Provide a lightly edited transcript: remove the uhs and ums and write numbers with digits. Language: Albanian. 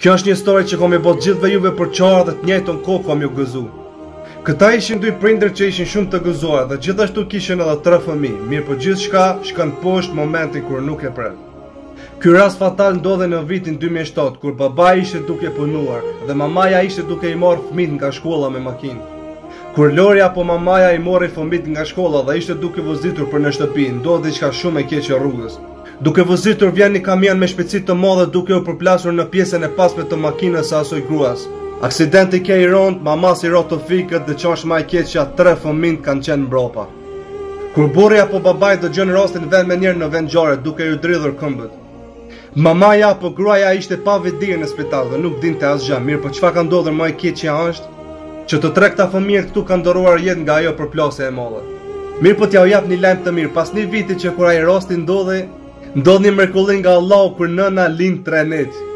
Kjo është një histori që kom e bot gjithve juve për qarë dhe të njëjtën kohë kom ju gëzu. Këta ishin dy prindër që ishin shumë të gëzuar dhe gjithashtu kishin edhe 3 fëmijë, mirë po gjithçka shkon poshtë momentin kur nuk e pret. Ky rast fatal ndodhi në vitin 2007 kur babai ishte duke punuar dhe mamaja ishte duke i marrë fëmijët nga shkolla me makinë. Kur Lori apo mamaja i mori fëmijët nga shkolla dhe ishte duke vozitur për në shtëpi, ndodhi diçka shumë e keqe rrugës. Duke vozitur vjen një kamion me shpejtësi të madhe duke u përplasur në pjesën e pasme të makinës së asoj gruas. Aksidenti ke i rond, mama si roto fikët dhe qash ma i keq që 3 fëmijë kanë qenë mbrapa. Kur burri apo babai dëgjon rastin vend me njerë në vend ngjarje duke ju dridhur këmbët. Mamaja apo gruaja ishte pa vëdirë në spital dhe nuk dinte asgjë, mirë po çfarë ka ndodhur më e keq që është? Që të 3 këta fëmijë këtu kanë ndëruar jetë nga ajo përplasje e madhe. Mirë po t'ja u jap një lajm të mirë, pas një viti që kur ai rasti ndodhi një mrekulli nga Allahu kur nëna lind 3 net.